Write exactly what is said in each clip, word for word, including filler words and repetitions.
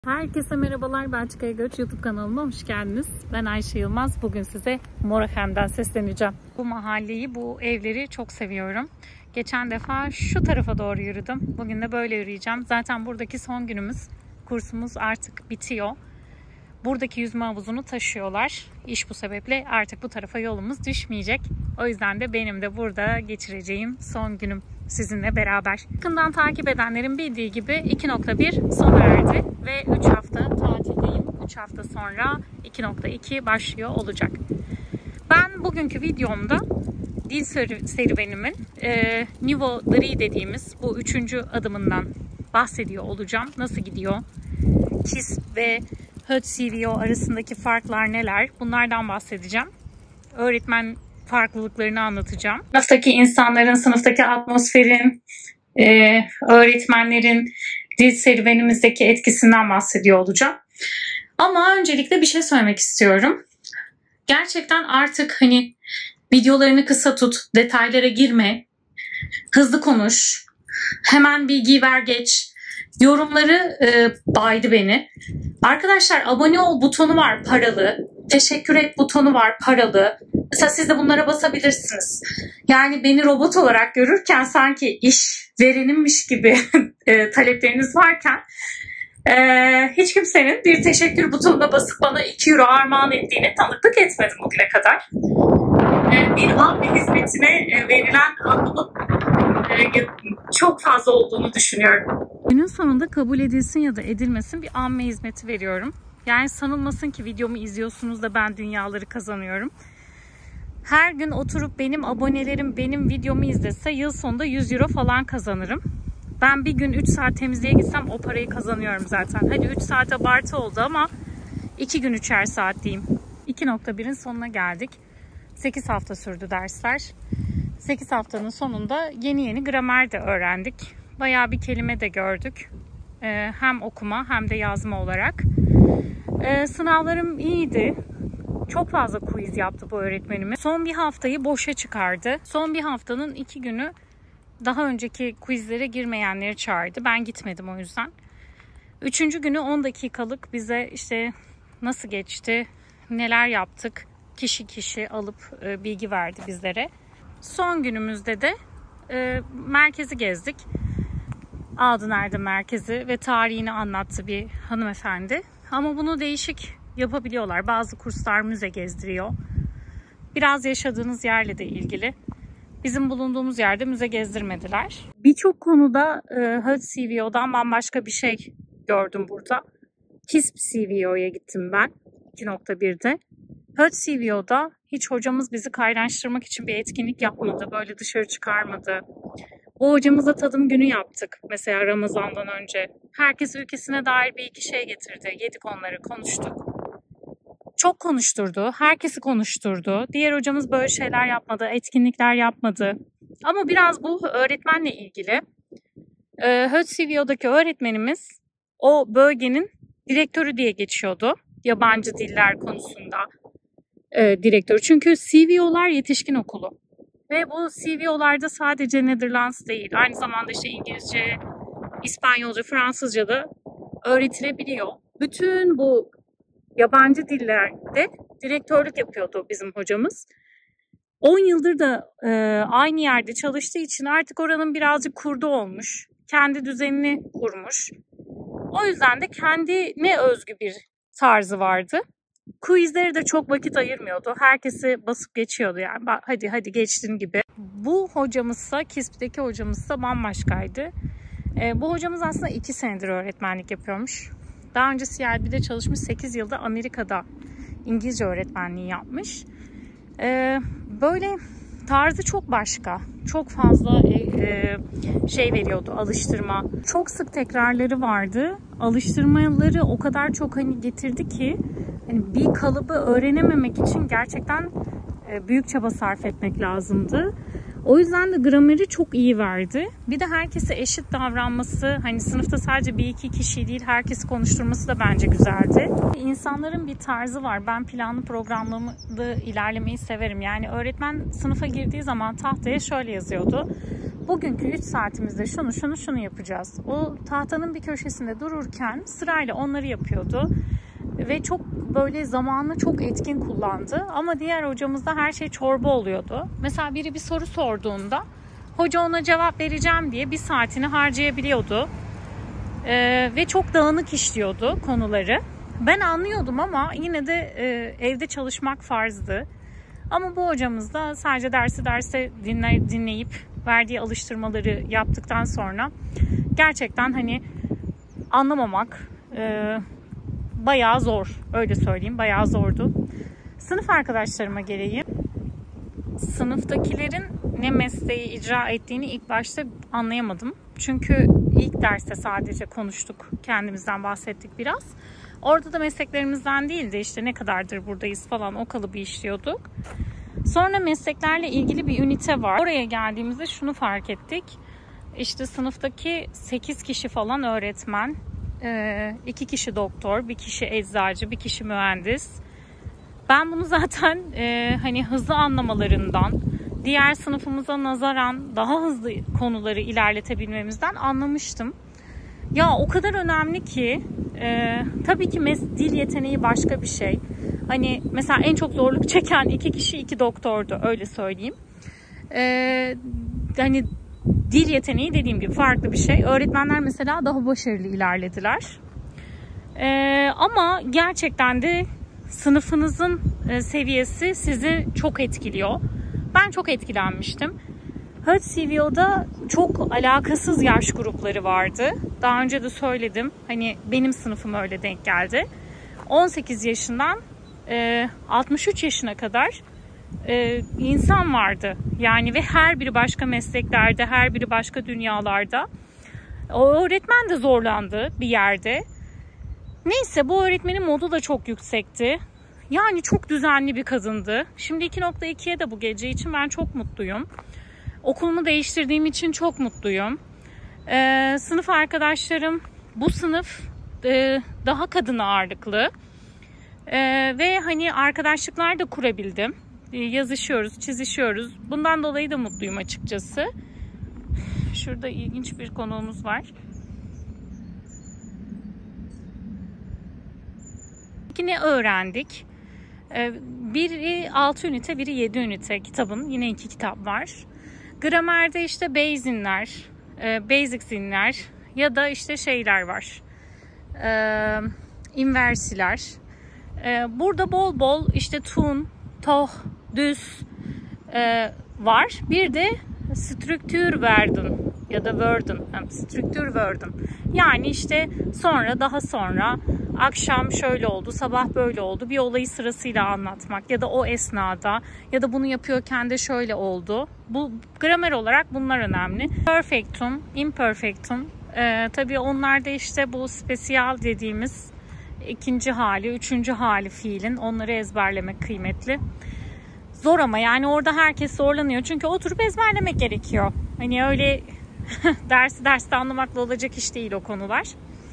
Herkese merhabalar, Belçika'ya Göç YouTube kanalıma hoş geldiniz. Ben Ayşe Yılmaz. Bugün size Moracham'dan sesleneceğim. Bu mahalleyi, bu evleri çok seviyorum. Geçen defa şu tarafa doğru yürüdüm. Bugün de böyle yürüyeceğim. Zaten buradaki son günümüz. Kursumuz artık bitiyor. Buradaki yüzme havuzunu taşıyorlar. İş bu sebeple artık bu tarafa yolumuz düşmeyecek. O yüzden de benim de burada geçireceğim son günüm sizinle beraber. Yakından takip edenlerin bildiği gibi iki nokta bir sona erdi ve üç hafta tatildeyim. üç hafta sonra iki nokta iki başlıyor olacak. Ben bugünkü videomda dil serüvenimin e, Niveau üç dediğimiz bu üçüncü adımından bahsediyor olacağım. Nasıl gidiyor? K I S P ve H E D C V O arasındaki farklar neler? Bunlardan bahsedeceğim. Öğretmen farklılıklarını anlatacağım. Sınıftaki insanların, sınıftaki atmosferin, e, öğretmenlerin dil serüvenimizdeki etkisinden bahsediyor olacağım. Ama öncelikle bir şey söylemek istiyorum. Gerçekten artık hani videolarını kısa tut, detaylara girme, hızlı konuş, hemen bilgi ver geç. Yorumları e, baydı beni. Arkadaşlar abone ol butonu var paralı. Teşekkür et butonu var paralı. Mesela siz de bunlara basabilirsiniz. Yani beni robot olarak görürken sanki iş verenimmiş gibi e, talepleriniz varken e, hiç kimsenin bir teşekkür butonuna basıp bana iki euro armağan ettiğine tanıklık etmedim bugüne kadar. E, bir amme hizmetine e, verilen anlamın e, çok fazla olduğunu düşünüyorum. Günün sonunda kabul edilsin ya da edilmesin bir amme hizmeti veriyorum. Yani sanılmasın ki videomu izliyorsunuz da ben dünyaları kazanıyorum. Her gün oturup benim abonelerim benim videomu izlese yıl sonunda yüz euro falan kazanırım. Ben bir gün üç saat temizliğe gitsem o parayı kazanıyorum zaten. Hadi üç saat abartı oldu ama iki gün üçer saat diyeyim. iki nokta birin sonuna geldik. sekiz hafta sürdü dersler. sekiz haftanın sonunda yeni yeni gramer de öğrendik. Bayağı bir kelime de gördük. Ee, hem okuma hem de yazma olarak. Ee, sınavlarım iyiydi. Çok fazla quiz yaptı bu öğretmenimiz. Son bir haftayı boşa çıkardı. Son bir haftanın iki günü daha önceki quizlere girmeyenleri çağırdı. Ben gitmedim o yüzden. Üçüncü günü on dakikalık bize işte nasıl geçti, neler yaptık, kişi kişi alıp e, bilgi verdi bizlere. Son günümüzde de e, merkezi gezdik. Adıner'de merkezi ve tarihini anlattı bir hanımefendi. Ama bunu değişik yapabiliyorlar. Bazı kurslar müze gezdiriyor. Biraz yaşadığınız yerle de ilgili. Bizim bulunduğumuz yerde müze gezdirmediler. Birçok konuda e, H E D C V O'dan bambaşka bir şey gördüm burada. K I S P C V O'ya gittim ben iki nokta birde. H E D C V O'da hiç hocamız bizi kaynaştırmak için bir etkinlik yapmadı. Böyle dışarı çıkarmadı. O hocamızla tadım günü yaptık. Mesela Ramazan'dan önce. Herkes ülkesine dair bir iki şey getirdi. Yedik onları, konuştuk. Çok konuşturdu. Herkesi konuşturdu. Diğer hocamız böyle şeyler yapmadı. Etkinlikler yapmadı. Ama biraz bu öğretmenle ilgili. H E D C V O'daki öğretmenimiz o bölgenin direktörü diye geçiyordu. Yabancı diller konusunda e, direktör. Çünkü C V O'lar yetişkin okulu. Ve bu C V O'larda sadece Netherlands değil. Aynı zamanda işte İngilizce, İspanyolca, Fransızca da öğretilebiliyor. Bütün bu yabancı dillerde direktörlük yapıyordu bizim hocamız. on yıldır da e, aynı yerde çalıştığı için artık oranın birazcık kurdu olmuş. Kendi düzenini kurmuş. O yüzden de kendine özgü bir tarzı vardı. Quizlere de çok vakit ayırmıyordu. Herkesi basıp geçiyordu yani. Hadi hadi geçtin gibi. Bu hocamızsa, K I S P'deki hocamızsa bambaşkaydı. E, bu hocamız aslında iki senedir öğretmenlik yapıyormuş. Daha önce C L B'de çalışmış, sekiz yılda Amerika'da İngilizce öğretmenliği yapmış. E, böyle tarzı çok başka. Çok fazla e, e, şey veriyordu, alıştırma. Çok sık tekrarları vardı. Alıştırmaları o kadar çok hani getirdi ki hani bir kalıbı öğrenememek için gerçekten e, büyük çaba sarf etmek lazımdı. O yüzden de grameri çok iyi verdi. Bir de herkese eşit davranması, hani sınıfta sadece bir iki kişi değil herkesi konuşturması da bence güzeldi. İnsanların bir tarzı var. Ben planlı programlı ilerlemeyi severim. Yani öğretmen sınıfa girdiği zaman tahtaya şöyle yazıyordu. bugünkü üç saatimizde şunu şunu şunu yapacağız. O tahtanın bir köşesinde dururken sırayla onları yapıyordu. Ve çok böyle zamanını çok etkin kullandı. Ama diğer hocamızda her şey çorba oluyordu. Mesela biri bir soru sorduğunda hoca ona cevap vereceğim diye bir saatini harcayabiliyordu. Ee, ve çok dağınık işliyordu konuları. Ben anlıyordum ama yine de e, evde çalışmak farzdı. Ama bu hocamız da sadece dersi derse dinler, dinleyip verdiği alıştırmaları yaptıktan sonra gerçekten hani anlamamak e, bayağı zor. Öyle söyleyeyim, bayağı zordu. Sınıf arkadaşlarıma geleyim. Sınıftakilerin ne mesleği icra ettiğini ilk başta anlayamadım. Çünkü ilk derste sadece konuştuk, kendimizden bahsettik biraz. Orada da mesleklerimizden değildi, işte ne kadardır buradayız falan, o kalıbı işliyorduk. Sonra mesleklerle ilgili bir ünite var. Oraya geldiğimizde şunu fark ettik. İşte sınıftaki sekiz kişi falan öğretmen, iki kişi doktor, bir kişi eczacı, bir kişi mühendis. Ben bunu zaten e, hani hızlı anlamalarından, diğer sınıfımıza nazaran daha hızlı konuları ilerletebilmemizden anlamıştım. Ya o kadar önemli ki e, tabii ki mes- dil yeteneği başka bir şey. Hani mesela en çok zorluk çeken iki kişi iki doktordu, öyle söyleyeyim. E, hani dil yeteneği dediğim gibi farklı bir şey. Öğretmenler mesela daha başarılı ilerlediler. E, ama gerçekten de sınıfınızın e, seviyesi sizi çok etkiliyor. Ben çok etkilenmiştim. H C V O'da çok alakasız yaş grupları vardı. Daha önce de söyledim. Hani benim sınıfım öyle denk geldi. on sekiz yaşından e, altmış üç yaşına kadar e, insan vardı. Yani ve her biri başka mesleklerde, her biri başka dünyalarda. O öğretmen de zorlandı bir yerde. Neyse, bu öğretmenin modu da çok yüksekti. Yani çok düzenli bir kadındı. Şimdi iki nokta ikiye de bu gece için ben çok mutluyum. Okulumu değiştirdiğim için çok mutluyum. Ee, sınıf arkadaşlarım, bu sınıf e, daha kadın ağırlıklı. Ee, ve hani arkadaşlıklar da kurabildim. Ee, yazışıyoruz, çizişiyoruz. Bundan dolayı da mutluyum açıkçası. Şurada ilginç bir konuğumuz var. Ne öğrendik? Biri altı ünite, biri yedi ünite kitabın. Yine iki kitap var. Gramerde işte Bayesian'ler, Basics'inler ya da işte şeyler var. İnversiler. Burada bol bol işte tun, toh, düz var. Bir de Strukturverden ya da Verden, Strukturverden. Yani işte sonra, daha sonra, akşam şöyle oldu, sabah böyle oldu. Bir olayı sırasıyla anlatmak ya da o esnada ya da bunu yapıyorken de şöyle oldu. Bu gramer olarak bunlar önemli. Perfectum, imperfectum. Ee, tabii onlarda işte bu spesiyal dediğimiz ikinci hali, üçüncü hali fiilin, onları ezberlemek kıymetli. Zor ama yani orada herkes zorlanıyor. Çünkü oturup ezberlemek gerekiyor. Hani öyle dersi derste anlamakla olacak iş değil o konular.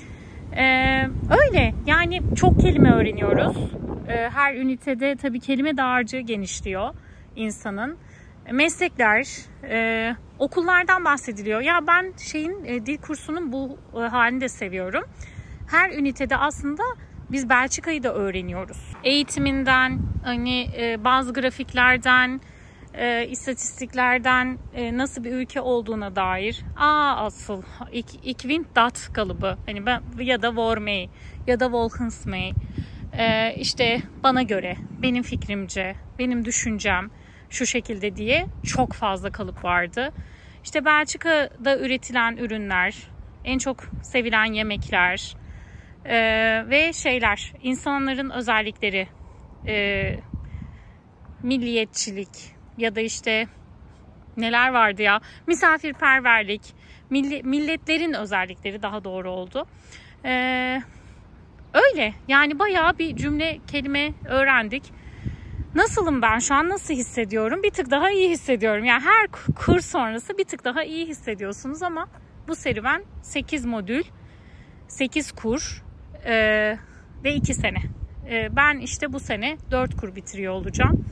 Ee, öyle yani çok kelime öğreniyoruz. Ee, her ünitede tabii kelime dağarcığı genişliyor insanın. Meslekler, e, okullardan bahsediliyor. Ya ben şeyin e, dil kursunun bu e, halini de seviyorum. Her ünitede aslında biz Belçika'yı da öğreniyoruz. Eğitiminden, hani e, bazı grafiklerden, e, istatistiklerden e, nasıl bir ülke olduğuna dair. Aa asıl ik, ik vind dat kalıbı. Hani ben ya da vormey ya da volgens e, işte bana göre, benim fikrimce, benim düşüncem şu şekilde diye çok fazla kalıp vardı. İşte Belçika'da üretilen ürünler, en çok sevilen yemekler, Ee, ve şeyler, insanların özellikleri, e, milliyetçilik ya da işte neler vardı ya, misafirperverlik, milli, milletlerin özellikleri daha doğru oldu. Ee, öyle yani bayağı bir cümle, kelime öğrendik. Nasılım ben şu an, nasıl hissediyorum? Bir tık daha iyi hissediyorum. Yani her kurs sonrası bir tık daha iyi hissediyorsunuz ama bu serüven sekiz modül, sekiz kur. Ee, ve iki sene. Ee, ben işte bu sene dört kur bitiriyor olacağım.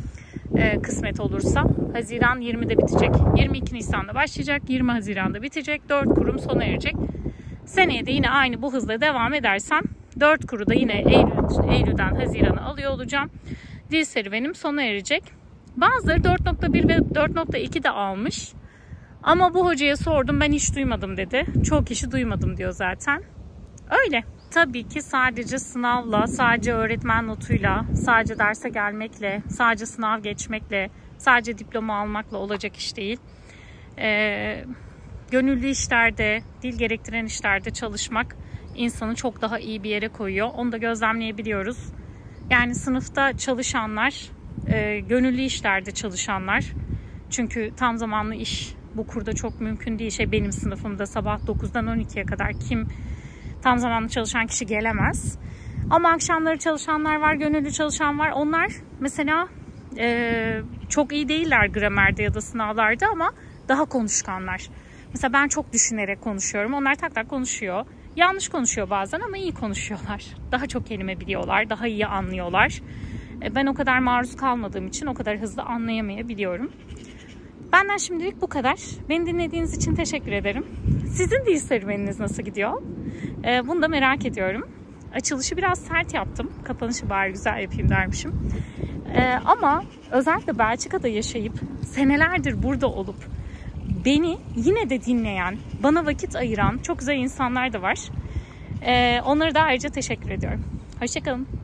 e, kısmet olursa. Haziran yirmide bitecek. yirmi iki Nisan'da başlayacak. yirmi Haziran'da bitecek. dört kurum sona erecek. Seneye de yine aynı bu hızla devam edersem dört kuru da yine Eylül, Eylül'den Haziran'a alıyor olacağım. Dil serüvenim sona erecek. Bazıları dört nokta bir ve dört nokta iki de almış. Ama bu hocaya sordum, ben hiç duymadım dedi. Çoğu kişi duymadım diyor zaten. Öyle. Tabii ki sadece sınavla, sadece öğretmen notuyla, sadece derse gelmekle, sadece sınav geçmekle, sadece diploma almakla olacak iş değil. Ee, gönüllü işlerde, dil gerektiren işlerde çalışmak insanı çok daha iyi bir yere koyuyor. Onu da gözlemleyebiliyoruz. Yani sınıfta çalışanlar, e, gönüllü işlerde çalışanlar. Çünkü tam zamanlı iş bu kurda çok mümkün değil. Şey, benim sınıfımda sabah dokuzdan on ikiye kadar kim tam zamanlı çalışan kişi gelemez. Ama akşamları çalışanlar var, gönüllü çalışan var. Onlar mesela e, çok iyi değiller gramerde ya da sınavlarda ama daha konuşkanlar. Mesela ben çok düşünerek konuşuyorum. Onlar tak tak konuşuyor. Yanlış konuşuyor bazen ama iyi konuşuyorlar. Daha çok kelime biliyorlar, daha iyi anlıyorlar. E, ben o kadar maruz kalmadığım için o kadar hızlı anlayamayabiliyorum. Benden şimdilik bu kadar. Beni dinlediğiniz için teşekkür ederim. Sizin dil serüveniniz nasıl gidiyor? Ee, bunu da merak ediyorum. Açılışı biraz sert yaptım. Kapanışı bari güzel yapayım dermişim. Ee, ama özellikle Belçika'da yaşayıp senelerdir burada olup beni yine de dinleyen, bana vakit ayıran çok güzel insanlar da var. Ee, onlara da ayrıca teşekkür ediyorum. Hoşça kalın.